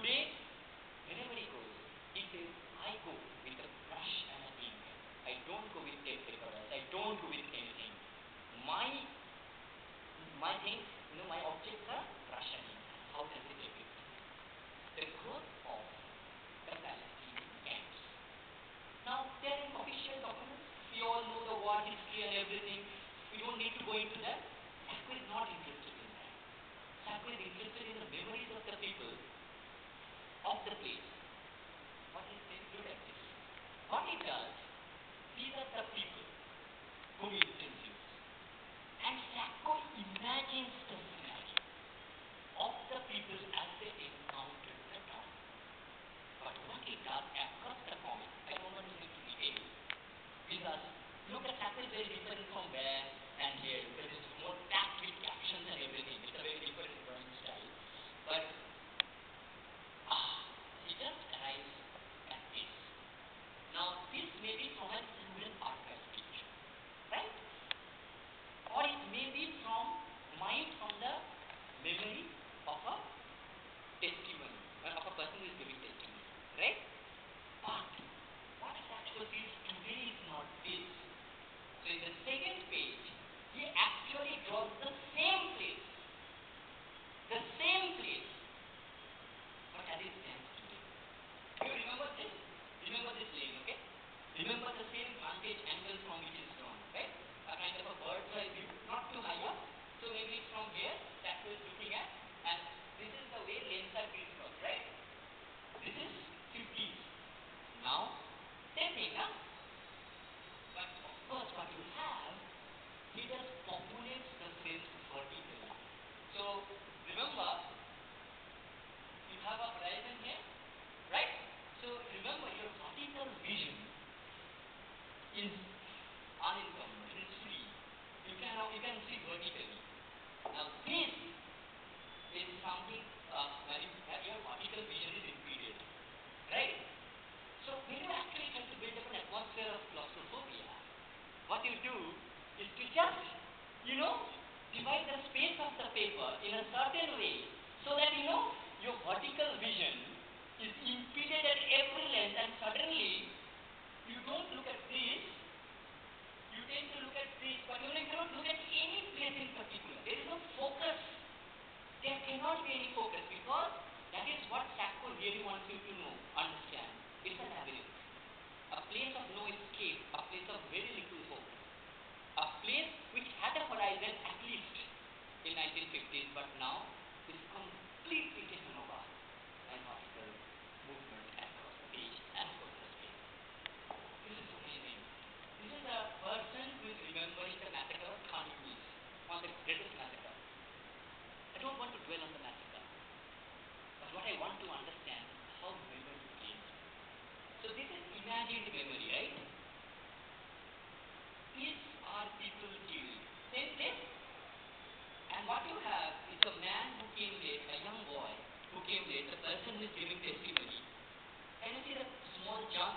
Today, wherever he goes, he says, I go with a brush and a ink. I don't go with tape papers. I don't go with anything. My things, my objects are brush and ink. How does it take it? The growth of the Palestinian camps. Now, they are in official documents. We all know the war history and everything. We don't need to go into that. Sacco is not interested in that. Sacco is interested in the memories of the people of the place. What is this? Look at this. What it does, these are the people whom it interviews. And Sacco imagines the scenario of the people as they encountered the town. But what it does across the comic, I don't want to go into detail, because look at Sacco is very different from where and here, because it's more packed with captions and everything. It's a very different drawing style. But he just arrives at this. Now, this may be from a single archive picture, right? Or it may be from the memory of a testimony, of a person who is giving testimony, right? But what Sacco sees today is not this. So in the second page, he actually draws the same place. The same place. But as it stands today. You remember this? Remember this lane, okay? Remember the same vantage angle from which it's drawn, right? A kind of a bird's eye view, not too high up. So maybe it's from here, Sacco is looking at, and this is the way lanes are crisscrossed, right? This is 50s. Now, same thing, huh? But of course, what you have, he just populates the space vertically. So, remember, you have a horizon here, right? So, remember, your vertical vision is unencumbered, it is free. You can see vertically. Now, this is something where your vertical vision is impeded, right? So, when you actually try to build up an atmosphere of claustrophobia, what you do is to just, divide the space of the paper in a certain way so that, your vertical vision is impeded at every length, and suddenly you don't look at this, you tend to look at this, but you cannot look at any place in particular. There is no focus. There cannot be any focus, because that is what Sacco really wants you to understand. It's a labyrinth. A place of no escape, a place of very little hope. A place which had a horizon at least in 1950s, but now is completely taken over by vertical movement across the page and across the space. This is amazing. This is a person who is remembering the massacre of Khan Yunis, one of the greatest massacre. I don't want to dwell on the massacre, but what I want to understand is how memory plays. So this is imagined memory, right? These are people killed. Same place. And what you have is a man who came late, a young boy who came late, the person who is giving testimony. Can you see the small jug?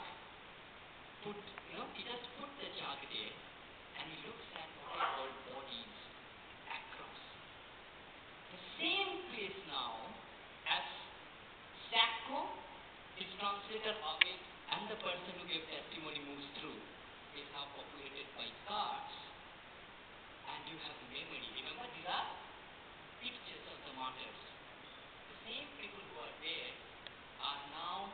He just put the jug there and he looks at what I call bodies across. The same place now as Sacco, his translator of it, and the person who gave testimony moves through is now populated by cards. And you have memory. Remember, these are pictures of the martyrs. The same people who are there are now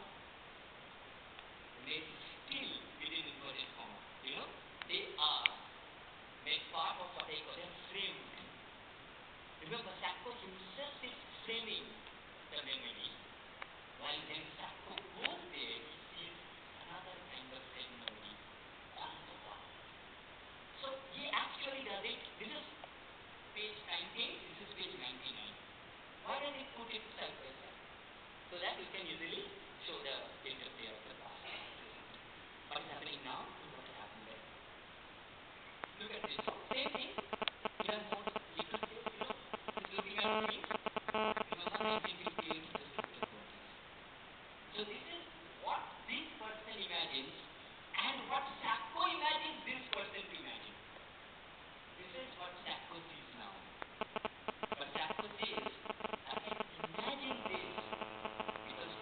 made still within inverted comma. They are made part of what I call a framed. Remember, Sacco himself is framing the memory, while when Sacco goes there, he sees another kind of memory on the wall. So he actually does it. This is page 19, this is page 99. Why does he put it side by side? So that you can easily show the interplay of the past and present. What is happening now and what has happened there. Look at this. Same thing. He has more little space, he's looking at things. Remember 1958 to the 1940s. So this is what this person imagines and what Sacco imagines this person to imagine. This is what Sacco sees now. But Sacco says, I can imagine this because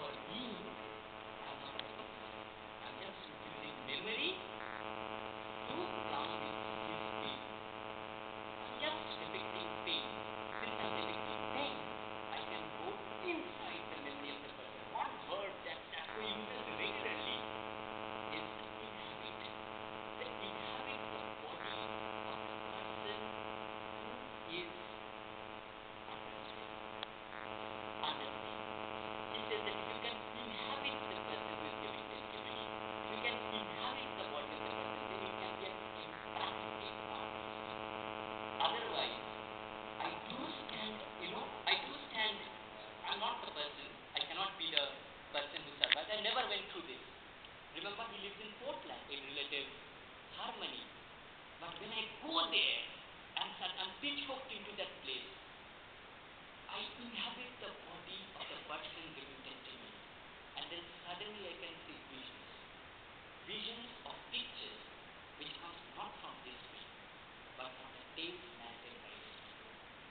go there and pitchforked into that place. I inhabit the body of the person giving testimony. And then suddenly I can see visions. Visions of pictures which comes not from history, but from the tales narrated by history.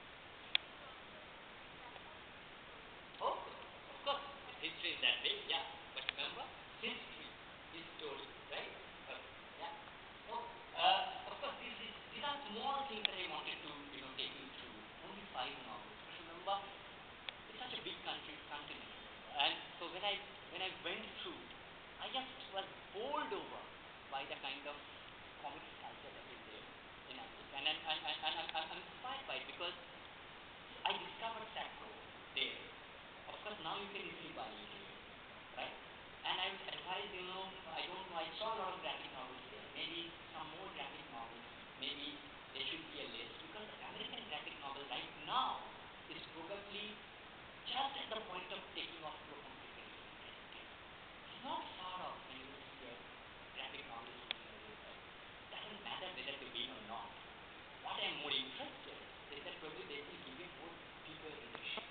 Oh, of course, history is that way, yeah. But remember, history is story, right? Yeah. So, of course, these are small things that I wanted to, take you through. Only 5 novels. But remember, it's such a big continent. And so when I went through, I just was bowled over by the kind of comic culture that is there in America. And I'm inspired by it because I discovered Sacro there. Of course, now you can easily buy it here, right? And I would advise, I don't know, I saw a lot of graphic novels there. Maybe some more graphic novels. Maybe there should be a list because American graphic novel right now is probably just at the point of taking off to a completely different territory. It's not far off when you see a graphic novel sitting on your side. Doesn't matter whether to win or not. What I am more interested is that probably they will give it more bigger readership.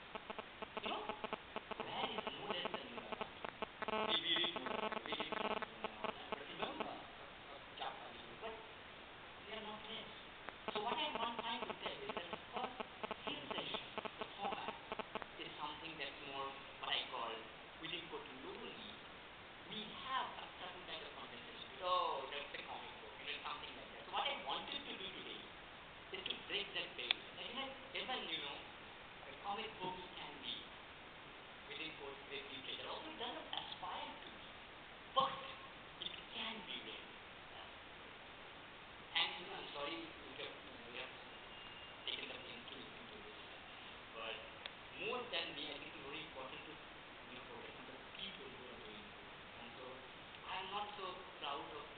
Where is more than the Nirvana? We read more, we read more. But remember, Japanese, but they are not less. So what I want trying to tell is that of course, film session, the format, is something that's more what I call within quote lowly. We have a certain kind of conversation. Oh, that's a comic book, something like that. So what I wanted to do today is to break that barrier. And even, comic books can be within quote great literature. Also, it doesn't aspire to be, but it can be read. And I'm sorry we have taken the pains to listen to this, but more than me, I think it's very important to focus on the people who are doing it. And so I'm not so proud of